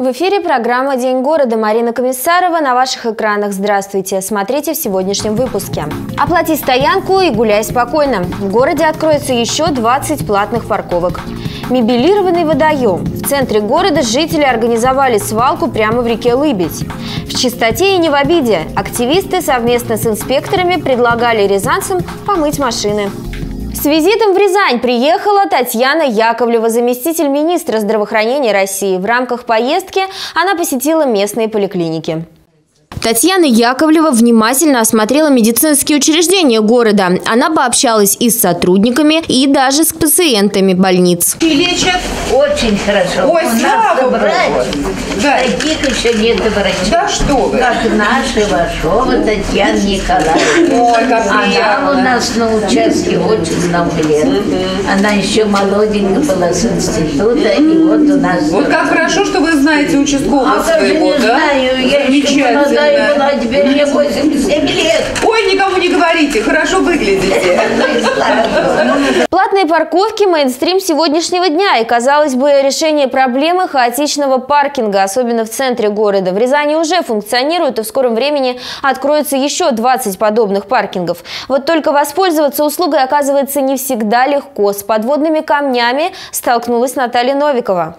В эфире программа «День города». Марина Комиссарова на ваших экранах. Здравствуйте. Смотрите в сегодняшнем выпуске. Оплати стоянку и гуляй спокойно. В городе откроется еще 20 платных парковок. Мебелированный водоем. В центре города жители организовали свалку прямо в реке Лыбедь. В чистоте и не в обиде. Активисты совместно с инспекторами предлагали рязанцам помыть машины. С визитом в Рязань приехала Татьяна Яковлева, заместитель министра здравоохранения России. В рамках поездки она посетила местные поликлиники. Татьяна Яковлева внимательно осмотрела медицинские учреждения города. Она пообщалась и с сотрудниками, и даже с пациентами больниц. Лечат очень хорошо. Ой, слава Богу. Да. Таких еще нет врачей. Да что вы. Как наша Ивашова Татьяна Николаевна. Ой, как Она приятно. у нас на участке очень много лет. Она еще молоденькая была с института, и вот у нас... Вот как хорошо, что вы знаете участкового своего, не да? знаю, я еще молодая была, теперь мне 87 лет. Ой, никому не говорите, хорошо выглядите. Платные парковки – мейнстрим сегодняшнего дня. И, казалось бы, решение проблемы хаотичного паркинга, особенно в центре города. В Рязани уже функционирует, и в скором времени откроется еще 20 подобных паркингов. Вот только воспользоваться услугой оказывается не всегда легко. С подводными камнями столкнулась Наталья Новикова.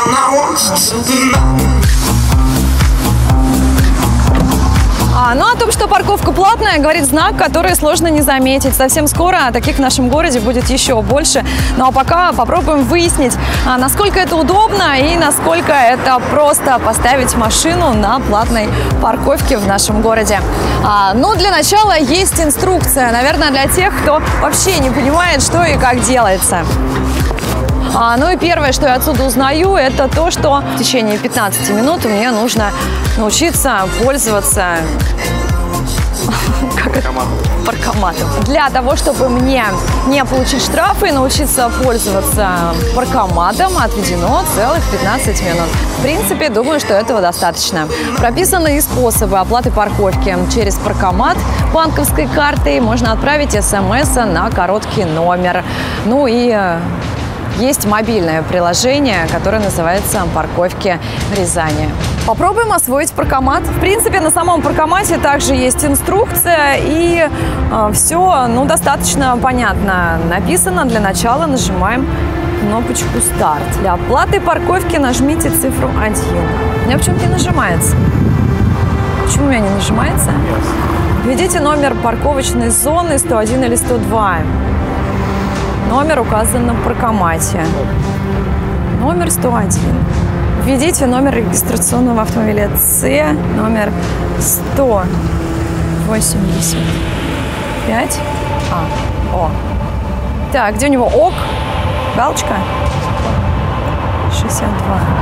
Ну, о том, что парковка платная, говорит знак, который сложно не заметить. Совсем скоро таких в нашем городе будет еще больше. Ну, а пока попробуем выяснить, насколько это удобно и насколько это просто поставить машину на платной парковке в нашем городе. Ну, для начала есть инструкция, наверное, для тех, кто вообще не понимает, что и как делается. Ну и первое, что я отсюда узнаю, это то, что в течение 15 минут мне нужно научиться пользоваться паркоматом. Для того, чтобы мне не получить штрафы и научиться пользоваться паркоматом, отведено целых 15 минут. В принципе, думаю, что этого достаточно. Прописаны и способы оплаты парковки. Через паркомат банковской картой можно отправить смс на короткий номер. Ну и... есть мобильное приложение, которое называется «Парковки Рязани». Попробуем освоить паркомат. В принципе, на самом паркомате также есть инструкция, и все достаточно понятно написано. Для начала нажимаем кнопочку «Старт». Для оплаты парковки нажмите цифру 1. У меня почему-то не нажимается. Почему у меня не нажимается? Введите номер парковочной зоны 101 или 102. Номер указан на паркомате. Номер 101. Введите номер регистрационного автомобиля С, номер 185. О. Так, где у него ОК? Галочка? 62.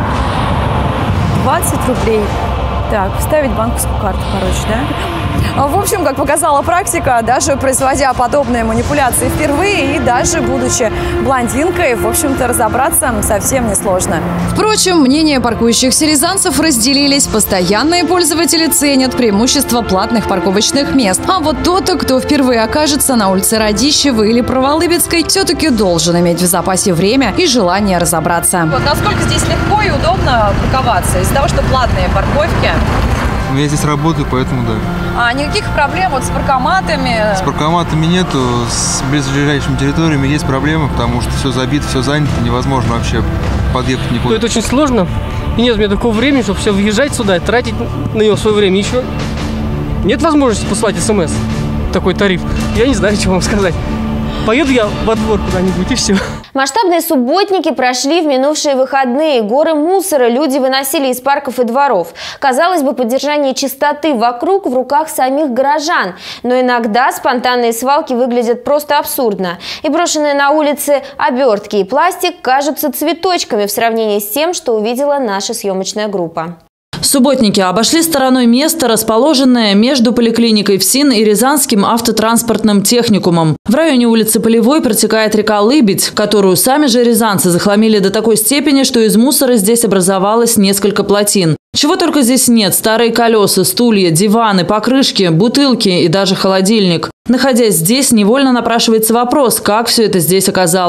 20 рублей. Так, вставить банковскую карту, да? В общем, как показала практика, даже производя подобные манипуляции впервые и даже будучи блондинкой, в общем-то, разобраться совсем несложно. Впрочем, мнения паркующихся рязанцев разделились. Постоянные пользователи ценят преимущество платных парковочных мест. А вот тот, кто впервые окажется на улице Радищева или Праволыбецкой, все-таки должен иметь в запасе время и желание разобраться. Вот насколько здесь легко и удобно парковаться из-за того, что платные парковки? Я здесь работаю, поэтому да. Никаких проблем вот с паркоматами? С паркоматами нету, с близлежащими территориями есть проблемы, потому что все забито, все занято, невозможно вообще подъехать никуда. Это очень сложно, и нет у меня такого времени, чтобы все въезжать сюда, тратить на него свое время. Еще нет возможности послать смс, такой тариф. Я не знаю, что вам сказать. Поеду я во двор куда-нибудь и все. Масштабные субботники прошли в минувшие выходные. Горы мусора люди выносили из парков и дворов. Казалось бы, поддержание чистоты вокруг в руках самих горожан. Но иногда спонтанные свалки выглядят просто абсурдно. И брошенные на улице обертки и пластик кажутся цветочками в сравнении с тем, что увидела наша съемочная группа. Субботники обошли стороной место, расположенное между поликлиникой ФСИН и Рязанским автотранспортным техникумом. В районе улицы Полевой протекает река Лыбедь, которую сами же рязанцы захламили до такой степени, что из мусора здесь образовалось несколько плотин. Чего только здесь нет – старые колеса, стулья, диваны, покрышки, бутылки и даже холодильник. Находясь здесь, невольно напрашивается вопрос, как все это здесь оказалось.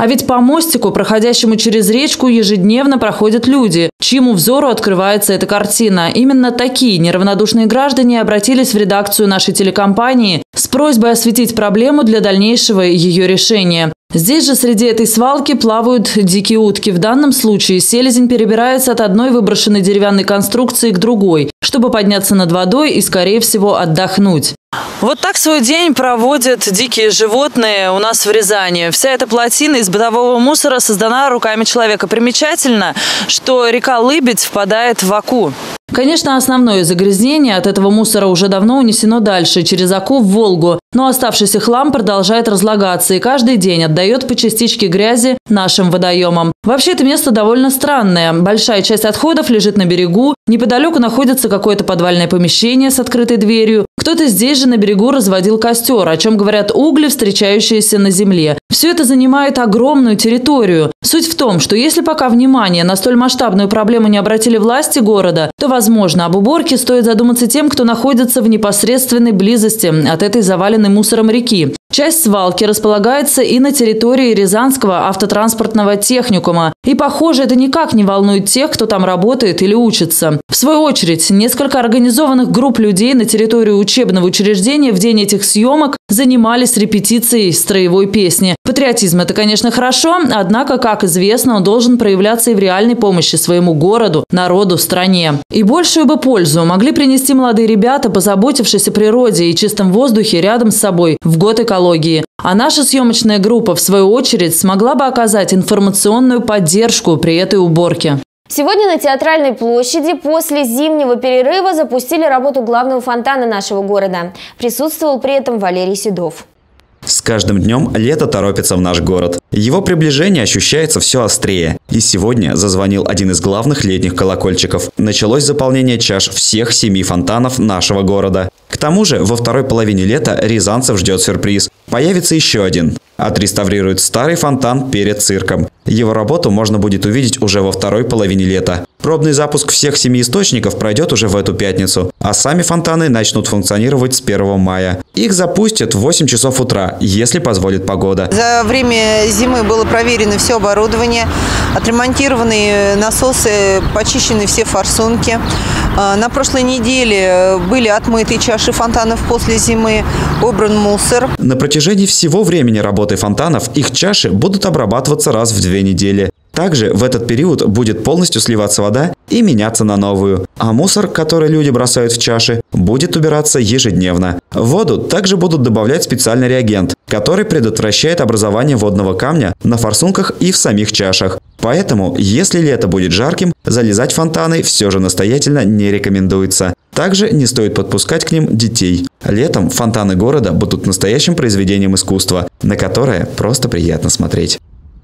А ведь по мостику, проходящему через речку, ежедневно проходят люди, чьему взору открывается эта картина. Именно такие неравнодушные граждане обратились в редакцию нашей телекомпании с просьбой осветить проблему для дальнейшего ее решения. Здесь же среди этой свалки плавают дикие утки. В данном случае селезень перебирается от одной выброшенной деревянной конструкции к другой, чтобы подняться над водой и, скорее всего, отдохнуть. Вот так свой день проводят дикие животные у нас в Рязани. Вся эта плотина из бытового мусора создана руками человека. Примечательно, что река Лыбедь впадает в Оку. Конечно, основное загрязнение от этого мусора уже давно унесено дальше, через Оку в Волгу. Но оставшийся хлам продолжает разлагаться и каждый день отдает по частичке грязи нашим водоемам. Вообще, это место довольно странное. Большая часть отходов лежит на берегу. Неподалеку находится какое-то подвальное помещение с открытой дверью. Кто-то здесь же на берегу разводил костер, о чем говорят угли, встречающиеся на земле. Все это занимает огромную территорию. Суть в том, что если пока внимание на столь масштабную проблему не обратили власти города, то, возможно, об уборке стоит задуматься тем, кто находится в непосредственной близости от этой заваленной мусором реки. Часть свалки располагается и на территории Рязанского автотранспортного техникума. И, похоже, это никак не волнует тех, кто там работает или учится. В свою очередь, несколько организованных групп людей на территории учебного учреждения в день этих съемок занимались репетицией строевой песни. Патриотизм – это, конечно, хорошо, однако, как известно, он должен проявляться и в реальной помощи своему городу, народу, стране. И большую бы пользу могли принести молодые ребята, позаботившись о природе и чистом воздухе рядом с собой в год экологии. А наша съемочная группа, в свою очередь, смогла бы оказать информационную поддержку при этой уборке. Сегодня на Театральной площади после зимнего перерыва запустили работу главного фонтана нашего города. Присутствовал при этом Валерий Седов. С каждым днем лето торопится в наш город. Его приближение ощущается все острее. И сегодня зазвонил один из главных летних колокольчиков. Началось заполнение чаш всех 7 фонтанов нашего города. К тому же, во второй половине лета рязанцев ждет сюрприз. Появится еще один. Отреставрируют старый фонтан перед цирком. Его работу можно будет увидеть уже во второй половине лета. Пробный запуск всех 7 источников пройдет уже в эту пятницу, а сами фонтаны начнут функционировать с 1 мая. Их запустят в 8 часов утра, если позволит погода. За время зимы было проверено все оборудование, отремонтированы насосы, почищены все форсунки. На прошлой неделе были отмыты чаши фонтанов после зимы, убран мусор. На протяжении всего времени работы фонтанов их чаши будут обрабатываться раз в 2 недели. Также в этот период будет полностью сливаться вода и меняться на новую. А мусор, который люди бросают в чаши, будет убираться ежедневно. В воду также будут добавлять специальный реагент, который предотвращает образование водного камня на форсунках и в самих чашах. Поэтому, если лето будет жарким, залезать в фонтаны все же настоятельно не рекомендуется. Также не стоит подпускать к ним детей. Летом фонтаны города будут настоящим произведением искусства, на которое просто приятно смотреть.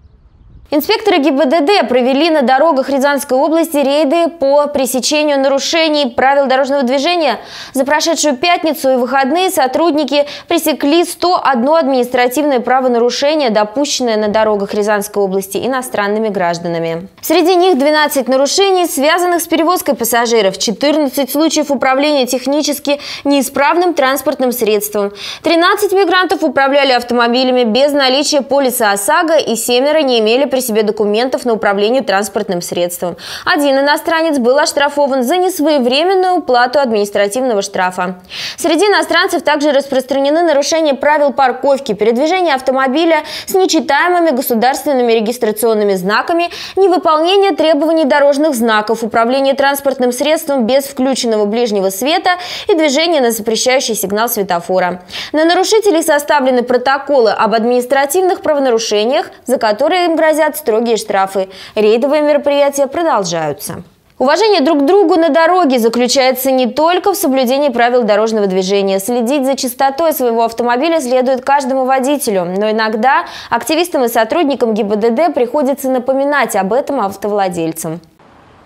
Инспекторы ГИБДД провели на дорогах Рязанской области рейды по пресечению нарушений правил дорожного движения. За прошедшую пятницу и выходные сотрудники пресекли 101 административное правонарушение, допущенное на дорогах Рязанской области иностранными гражданами. Среди них 12 нарушений, связанных с перевозкой пассажиров, 14 случаев управления технически неисправным транспортным средством, 13 мигрантов управляли автомобилями без наличия полиса ОСАГО и 7 не имели при себе документов на управление транспортным средством. Один иностранец был оштрафован за несвоевременную уплату административного штрафа. Среди иностранцев также распространены нарушения правил парковки, передвижения автомобиля с нечитаемыми государственными регистрационными знаками, невыполнение требований дорожных знаков, управление транспортным средством без включенного ближнего света и движение на запрещающий сигнал светофора. На нарушителей составлены протоколы об административных правонарушениях, за которые им грозят строгие штрафы. Рейдовые мероприятия продолжаются. Уважение друг к другу на дороге заключается не только в соблюдении правил дорожного движения. Следить за чистотой своего автомобиля следует каждому водителю. Но иногда активистам и сотрудникам ГИБДД приходится напоминать об этом автовладельцам.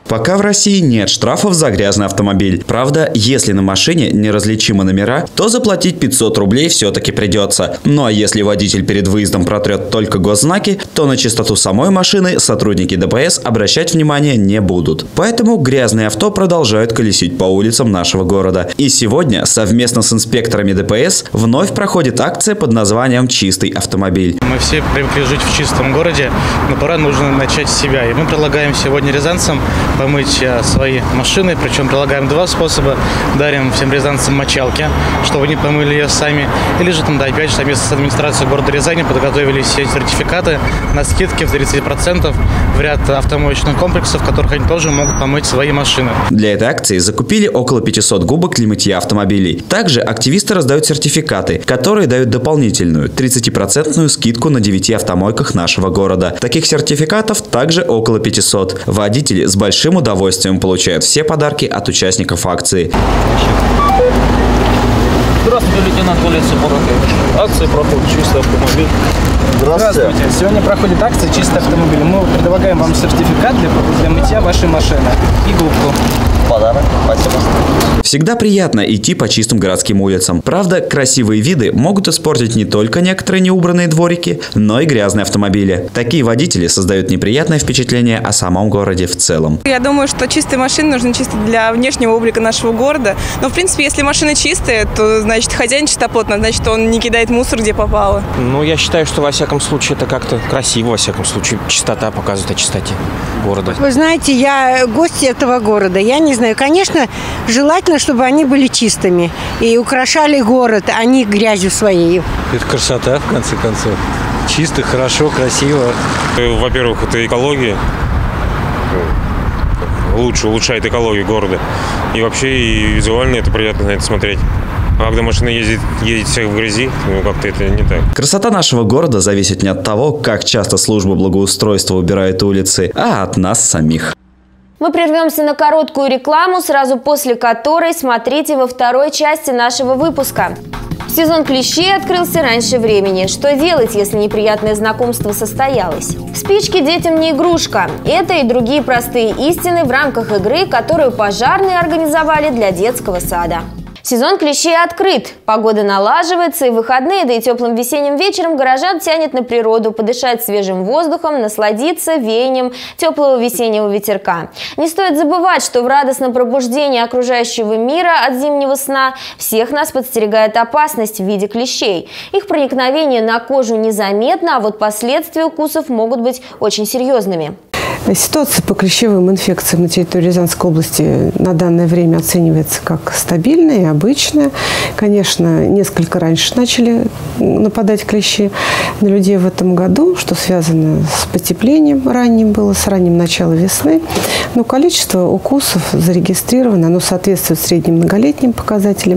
Пока в России нет штрафов за грязный автомобиль. Правда, если на машине неразличимы номера, то заплатить 500 рублей все-таки придется. Ну а если водитель перед выездом протрет только госзнаки, то на чистоту самой машины сотрудники ДПС обращать внимание не будут. Поэтому грязные авто продолжают колесить по улицам нашего города. И сегодня совместно с инспекторами ДПС вновь проходит акция под названием «Чистый автомобиль». Мы все привыкли жить в чистом городе, но пора нужно начать с себя. И мы предлагаем сегодня рязанцам помыть свои машины, причем предлагаем два способа. Дарим всем рязанцам мочалки, чтобы они помыли ее сами. Или же там, да, опять же, совместно с администрацией города Рязани подготовили все сертификаты на скидки в 30% в ряд автомоечных комплексов, в которых они тоже могут помыть свои машины. Для этой акции закупили около 500 губок для мытья автомобилей. Также активисты раздают сертификаты, которые дают дополнительную 30% скидку на 9 автомойках нашего города. Таких сертификатов также около 500. Водители с большим удовольствием получают все подарки от участников акции. Здравствуйте, лейтенант полиции Буракевич. Акция проходит «Чистый автомобиль». Здравствуйте. Сегодня проходит акция «Чистый автомобиль». Мы предлагаем вам сертификат для мытья вашей машины и губку. Подарок. Спасибо. Всегда приятно идти по чистым городским улицам. Правда, красивые виды могут испортить не только некоторые неубранные дворики, но и грязные автомобили. Такие водители создают неприятное впечатление о самом городе в целом. Я думаю, что чистые машины нужны чисто для внешнего облика нашего города. Но, в принципе, если машина чистая, то, значит, хозяин чистоплотный, значит, он не кидает мусор, где попало. Ну, я считаю, что, во всяком случае, это как-то красиво, во всяком случае. Чистота показывает о чистоте города. Вы знаете, я гость этого города. Я не знаю, конечно, желательно, чтобы они были чистыми и украшали город, а не грязью своей. Это красота, в конце концов. Чисто, хорошо, красиво. Во-первых, это экология. Лучше улучшает экологию города. И вообще и визуально это приятно на это смотреть. А когда машина ездит всех в грязи, ну как-то это не так. Красота нашего города зависит не от того, как часто служба благоустройства убирает улицы, а от нас самих. Мы прервемся на короткую рекламу, сразу после которой смотрите во второй части нашего выпуска. Сезон клещей открылся раньше времени. Что делать, если неприятное знакомство состоялось? Спички детям не игрушка. Это и другие простые истины в рамках игры, которую пожарные организовали для детского сада. Сезон клещей открыт, погода налаживается, и в выходные, да и теплым весенним вечером горожан тянет на природу, подышать свежим воздухом, насладиться веянием теплого весеннего ветерка. Не стоит забывать, что в радостном пробуждении окружающего мира от зимнего сна всех нас подстерегает опасность в виде клещей. Их проникновение на кожу незаметно, а вот последствия укусов могут быть очень серьезными. Ситуация по клещевым инфекциям на территории Рязанской области на данное время оценивается как стабильная и обычная. Конечно, несколько раньше начали нападать клещи на людей в этом году, что связано с потеплением ранним было, с ранним началом весны. Но количество укусов зарегистрировано, оно соответствует средним многолетним показателям.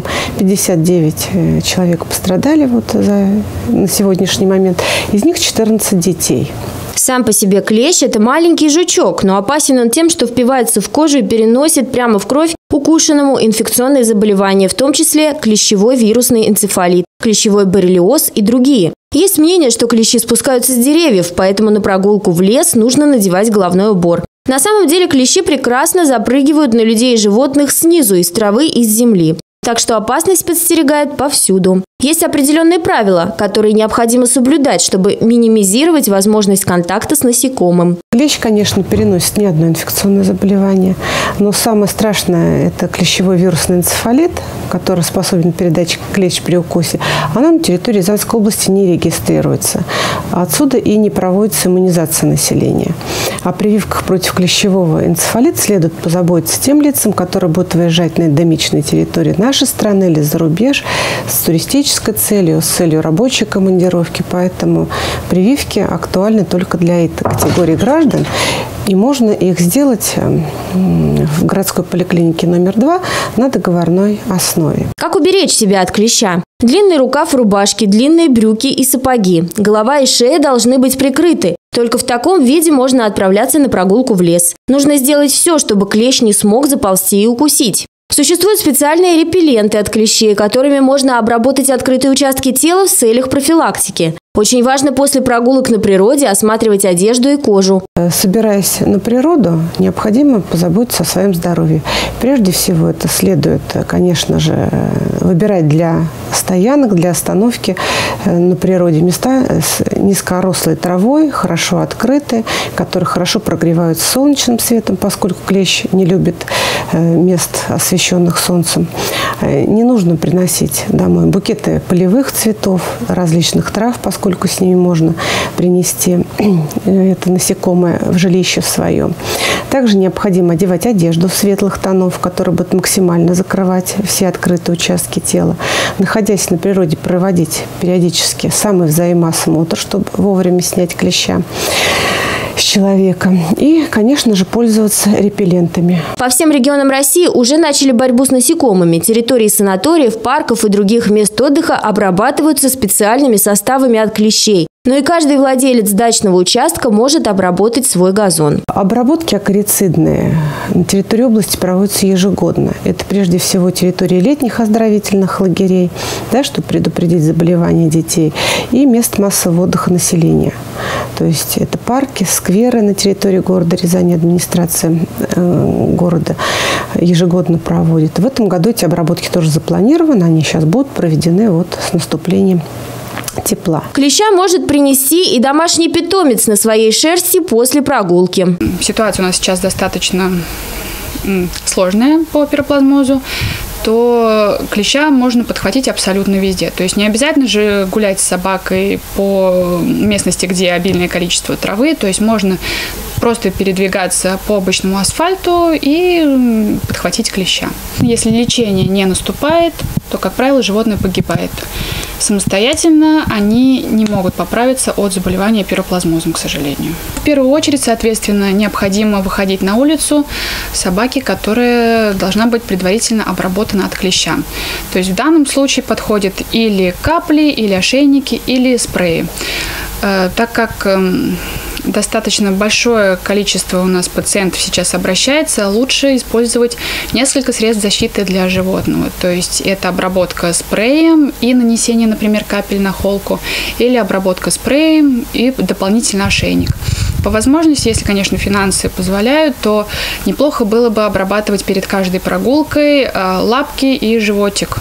59 человек пострадали на сегодняшний момент, из них 14 детей. Сам по себе клещ – это маленький жучок, но опасен он тем, что впивается в кожу и переносит прямо в кровь укушенному инфекционные заболевания, в том числе клещевой вирусный энцефалит, клещевой боррелиоз и другие. Есть мнение, что клещи спускаются с деревьев, поэтому на прогулку в лес нужно надевать головной убор. На самом деле клещи прекрасно запрыгивают на людей и животных снизу, из травы и с земли. Так что опасность подстерегает повсюду. Есть определенные правила, которые необходимо соблюдать, чтобы минимизировать возможность контакта с насекомым. Клещ, конечно, переносит не одно инфекционное заболевание, но самое страшное – это клещевой вирусный энцефалит, который способен передать клещ при укусе. Она на территории Рязанской области не регистрируется. Отсюда и не проводится иммунизация населения. О прививках против клещевого энцефалита следует позаботиться тем лицам, которые будут выезжать на эндемичные территории нашей страны или за рубеж с туристической целью, с целью рабочей командировки. Поэтому прививки актуальны только для этой категории граждан. И можно их сделать в городской поликлинике номер 2 на договорной основе. Как уберечь себя от клеща? Длинный рукав рубашки, длинные брюки и сапоги. Голова и шея должны быть прикрыты. Только в таком виде можно отправляться на прогулку в лес. Нужно сделать все, чтобы клещ не смог заползти и укусить. Существуют специальные репелленты от клещей, которыми можно обработать открытые участки тела в целях профилактики. Очень важно после прогулок на природе осматривать одежду и кожу. Собираясь на природу, необходимо позаботиться о своем здоровье. Прежде всего, это следует, конечно же, выбирать для стоянок, для остановки на природе места с низкорослой травой, хорошо открытые, которые хорошо прогреваются солнечным светом, поскольку клещ не любит мест, освещенных солнцем. Не нужно приносить домой букеты полевых цветов, различных трав, поскольку с ними можно принести это насекомое в жилище свое. Также необходимо одевать одежду светлых тонов, которая будет максимально закрывать все открытые участки тела. Находясь на природе, проводить периодически самый взаимоосмотр, чтобы вовремя снять клеща с человека. И, конечно же, пользоваться репеллентами. По всем регионам России уже начали борьбу с насекомыми. Территории санаториев, парков и других мест отдыха обрабатываются специальными составами от клещей. Но и каждый владелец дачного участка может обработать свой газон. Обработки акарицидные на территории области проводятся ежегодно. Это прежде всего территории летних оздоровительных лагерей, да, чтобы предупредить заболевания детей, и мест массового отдыха населения. То есть это парки, скверы на территории города Рязани, администрация города ежегодно проводит. В этом году эти обработки тоже запланированы, они сейчас будут проведены вот с наступлением тепла. Клеща может принести и домашний питомец на своей шерсти после прогулки. Ситуация у нас сейчас достаточно сложная по пироплазмозу, то клеща можно подхватить абсолютно везде. То есть не обязательно же гулять с собакой по местности, где обильное количество травы. То есть можно просто передвигаться по обычному асфальту и подхватить клеща. Если лечение не наступает, то, как правило, животное погибает. Самостоятельно они не могут поправиться от заболевания пироплазмозом, к сожалению. В первую очередь, соответственно, необходимо выходить на улицу собаке, которая должна быть предварительно обработана от клеща. То есть в данном случае подходят или капли, или ошейники, или спреи. Так как достаточно большое количество у нас пациентов сейчас обращается, лучше использовать несколько средств защиты для животного. То есть это обработка спреем и нанесение, например, капель на холку, или обработка спреем и дополнительно ошейник. По возможности, если, конечно, финансы позволяют, то неплохо было бы обрабатывать перед каждой прогулкой лапки и животик.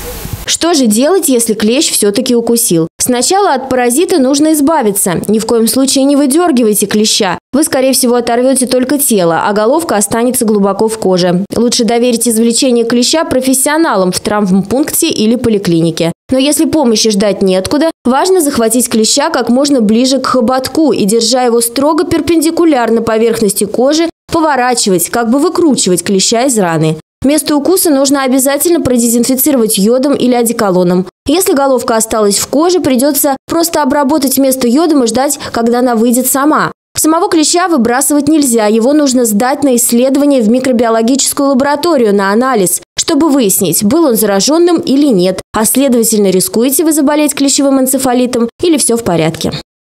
Что же делать, если клещ все-таки укусил? Сначала от паразита нужно избавиться. Ни в коем случае не выдергивайте клеща. Вы, скорее всего, оторвете только тело, а головка останется глубоко в коже. Лучше доверить извлечение клеща профессионалам в травмпункте или поликлинике. Но если помощи ждать неоткуда, важно захватить клеща как можно ближе к хоботку и, держа его строго перпендикулярно поверхности кожи, поворачивать, как бы выкручивать клеща из раны. Место укуса нужно обязательно продезинфицировать йодом или одеколоном. Если головка осталась в коже, придется просто обработать место йодом и ждать, когда она выйдет сама. Самого клеща выбрасывать нельзя, его нужно сдать на исследование в микробиологическую лабораторию на анализ, чтобы выяснить, был он зараженным или нет, а следовательно, рискуете вы заболеть клещевым энцефалитом или все в порядке.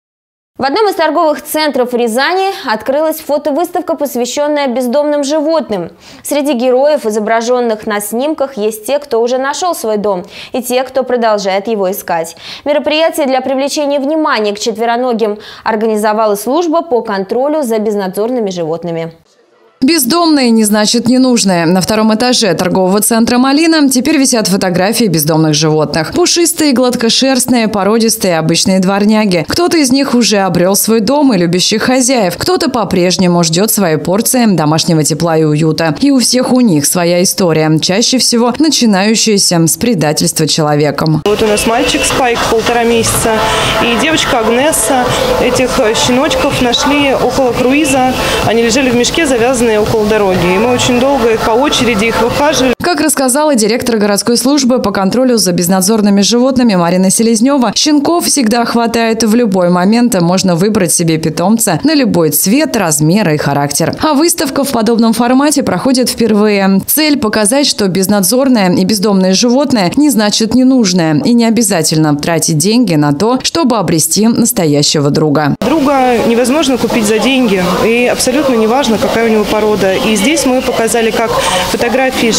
В одном из торговых центров Рязани открылась фотовыставка, посвященная бездомным животным. Среди героев, изображенных на снимках, есть те, кто уже нашел свой дом, и те, кто продолжает его искать. Мероприятие для привлечения внимания к четвероногим организовала служба по контролю за безнадзорными животными. Бездомные не значит ненужные. На втором этаже торгового центра «Малина» теперь висят фотографии бездомных животных. Пушистые, гладкошерстные, породистые, обычные дворняги. Кто-то из них уже обрел свой дом и любящих хозяев. Кто-то по-прежнему ждет своей порции домашнего тепла и уюта. И у всех у них своя история, чаще всего начинающаяся с предательства человеком. Вот у нас мальчик Спайк, 1,5 месяца, и девочка Агнесса. Этих щеночков нашли около круиза. Они лежали в мешке, завязанные около дороги. И мы очень долго по очереди их выхаживали. Как рассказала директор городской службы по контролю за безнадзорными животными Марина Селезнева, щенков всегда хватает в любой момент, можно выбрать себе питомца на любой цвет, размер и характер. А выставка в подобном формате проходит впервые. Цель – показать, что безнадзорное и бездомное животное не значит ненужное, и не обязательно тратить деньги на то, чтобы обрести настоящего друга. Друга невозможно купить за деньги, и абсолютно неважно, какая у него порода. И здесь мы показали, как фотографии животных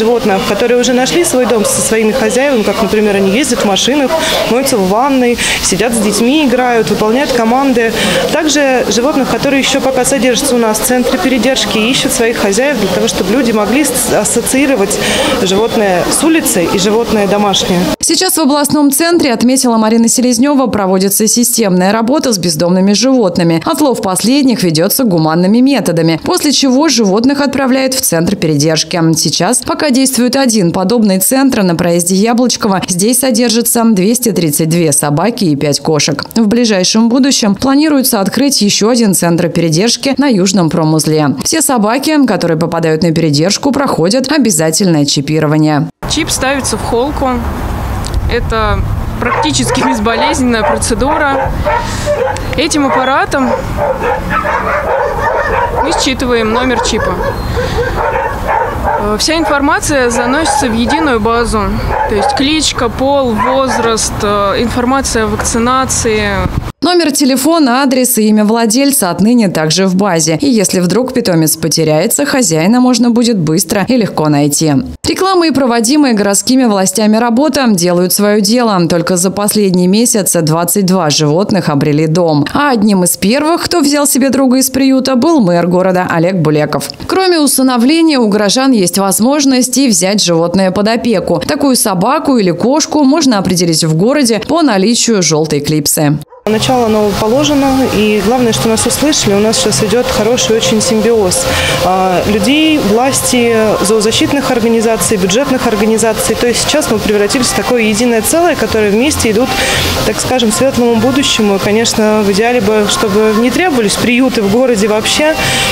которые уже нашли свой дом со своими хозяевами, как, например, они ездят в машинах, моются в ванной, сидят с детьми, играют, выполняют команды. Также животных, которые еще пока содержатся у нас в центре передержки, ищут своих хозяев для того, чтобы люди могли ассоциировать животное с улицы и животное домашнее. Сейчас в областном центре, отметила Марина Селезнева, проводится системная работа с бездомными животными. Отлов последних ведется гуманными методами, после чего животных отправляют в центр передержки. Сейчас пока действует один подобный центр на проезде Яблочково. Здесь содержится 232 собаки и 5 кошек. В ближайшем будущем планируется открыть еще один центр передержки на Южном промузле. Все собаки, которые попадают на передержку, проходят обязательное чипирование. Чип ставится в холку. Это практически безболезненная процедура. Этим аппаратом мы считываем номер чипа. Вся информация заносится в единую базу. То есть кличка, пол, возраст, информация о вакцинации. Номер телефона, адрес и имя владельца отныне также в базе. И если вдруг питомец потеряется, хозяина можно будет быстро и легко найти. Реклама и проводимая городскими властями работа делают свое дело. Только за последний месяц 22 животных обрели дом. А одним из первых, кто взял себе друга из приюта, был мэр города Олег Булеков. Кроме усыновления, у горожан есть возможность и взять животное под опеку. Такую собаку или кошку можно определить в городе по наличию желтой клипсы. Начало нового положено, и главное, что нас услышали, у нас сейчас идет хороший очень симбиоз людей, власти, зоозащитных организаций, бюджетных организаций. То есть сейчас мы превратились в такое единое целое, которое вместе идут, так скажем, к светлому будущему. И, конечно, в идеале бы, чтобы не требовались приюты в городе вообще,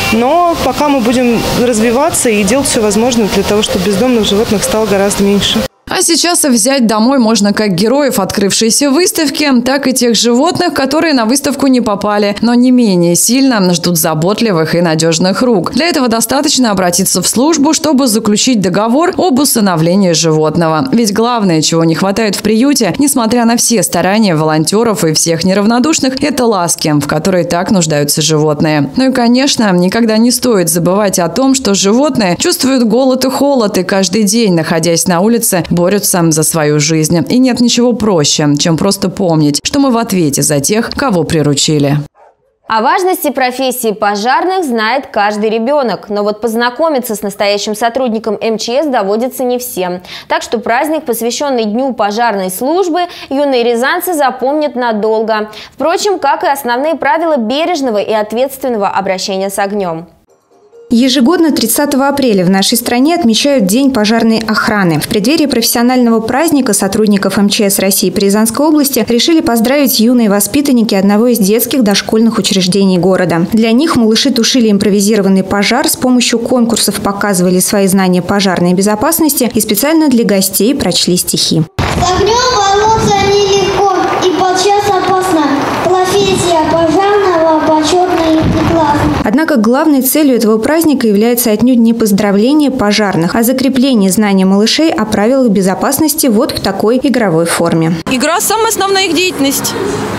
но пока мы будем развиваться и делать все возможное для того, чтобы бездомных животных стало гораздо меньше. А сейчас взять домой можно как героев открывшейся выставки, так и тех животных, которые на выставку не попали, но не менее сильно ждут заботливых и надежных рук. Для этого достаточно обратиться в службу, чтобы заключить договор об усыновлении животного. Ведь главное, чего не хватает в приюте, несмотря на все старания волонтеров и всех неравнодушных, это ласки, в которой так нуждаются животные. Ну и, конечно, никогда не стоит забывать о том, что животные чувствуют голод и холод, и каждый день, находясь на улице, борются за свою жизнь. И нет ничего проще, чем просто помнить, что мы в ответе за тех, кого приручили. О важности профессии пожарных знает каждый ребенок, но вот познакомиться с настоящим сотрудником МЧС доводится не всем. Так что праздник, посвященный Дню пожарной службы, юные рязанцы запомнят надолго. Впрочем, как и основные правила бережного и ответственного обращения с огнем. Ежегодно 30 апреля в нашей стране отмечают День пожарной охраны. В преддверии профессионального праздника сотрудников МЧС России по Рязанской области решили поздравить юные воспитанники одного из детских дошкольных учреждений города. Для них малыши тушили импровизированный пожар, с помощью конкурсов показывали свои знания пожарной безопасности и специально для гостей прочли стихи. С огнем бороться нелегко и подчас опасно. Профессия пожарного почетная и прекрасна. Однако главной целью этого праздника является отнюдь не поздравление пожарных, а закрепление знаний малышей о правилах безопасности вот в такой игровой форме. Игра – самая основная их деятельность.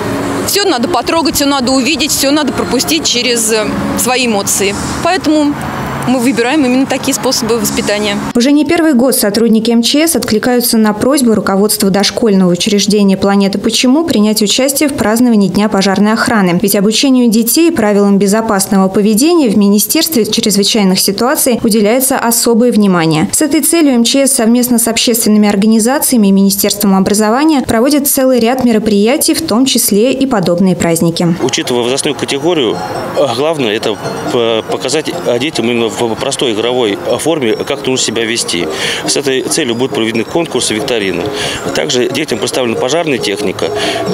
Все надо потрогать, все надо увидеть, все надо пропустить через свои эмоции. Поэтому мы выбираем именно такие способы воспитания. Уже не первый год сотрудники МЧС откликаются на просьбу руководства дошкольного учреждения «Планета Почему» принять участие в праздновании Дня пожарной охраны. Ведь обучению детей правилам безопасного поведения в Министерстве чрезвычайных ситуаций уделяется особое внимание. С этой целью МЧС совместно с общественными организациями и Министерством образования проводит целый ряд мероприятий, в том числе и подобные праздники. Учитывая возрастную категорию, главное – это показать детям именно в простой игровой форме, как нужно себя вести. С этой целью будут проведены конкурсы, викторины. Также детям представлена пожарная техника.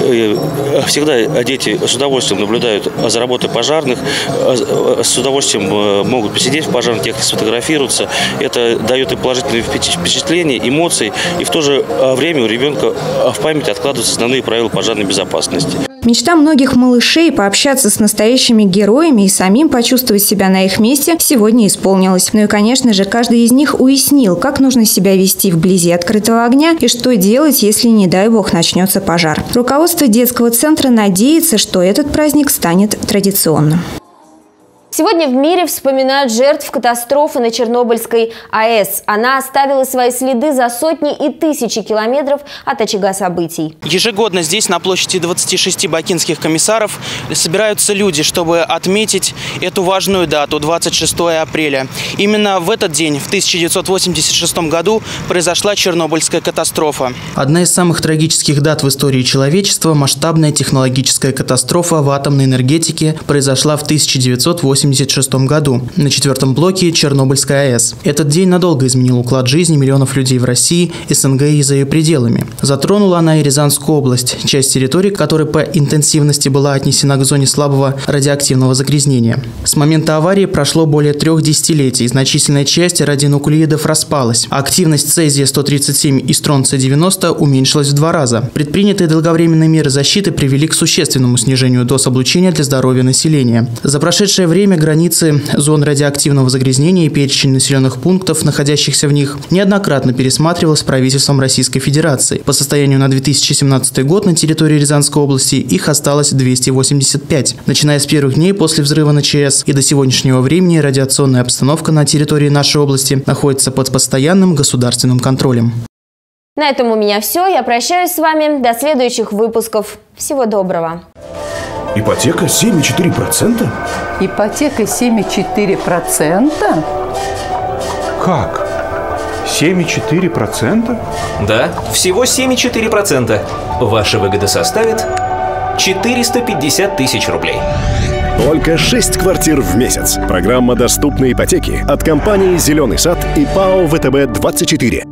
Всегда дети с удовольствием наблюдают за работой пожарных, с удовольствием могут посидеть в пожарной технике, сфотографироваться. Это дает им положительные впечатления, эмоции, и в то же время у ребенка в памяти откладываются основные правила пожарной безопасности. Мечта многих малышей пообщаться с настоящими героями и самим почувствовать себя на их месте сегодня исполнилась. Ну и, конечно же, каждый из них уяснил, как нужно себя вести вблизи открытого огня и что делать, если, не дай бог, начнется пожар. Руководство детского центра надеется, что этот праздник станет традиционным. Сегодня в мире вспоминают жертв катастрофы на Чернобыльской АЭС. Она оставила свои следы за сотни и тысячи километров от очага событий. Ежегодно здесь, на площади 26 бакинских комиссаров, собираются люди, чтобы отметить эту важную дату – 26 апреля. Именно в этот день, в 1986 году, произошла Чернобыльская катастрофа. Одна из самых трагических дат в истории человечества – масштабная технологическая катастрофа в атомной энергетике произошла в 1986 году на 4-м блоке Чернобыльской АЭС. Этот день надолго изменил уклад жизни миллионов людей в России, СНГ и за ее пределами. Затронула она и Рязанскую область, часть территории, которая по интенсивности была отнесена к зоне слабого радиоактивного загрязнения. С момента аварии прошло более 3 десятилетий, значительная часть радионуклеидов распалась. Активность цезия-137 и стронция-90 уменьшилась в 2 раза. Предпринятые долговременные меры защиты привели к существенному снижению доз облучения для здоровья населения. За прошедшее время границы зон радиоактивного загрязнения и перечень населенных пунктов, находящихся в них, неоднократно пересматривалось правительством Российской Федерации. По состоянию на 2017 год на территории Рязанской области их осталось 285. Начиная с первых дней после взрыва на ЧАЭС и до сегодняшнего времени радиационная обстановка на территории нашей области находится под постоянным государственным контролем. На этом у меня все. Я прощаюсь с вами. До следующих выпусков. Всего доброго. Ипотека 7,4%? Ипотека 7,4%? Как? 7,4%? Да, всего 7,4%. Ваша выгода составит 450 тысяч рублей. Только 6 квартир в месяц. Программа доступной ипотеки от компании «Зеленый сад» и ПАО ВТБ-24.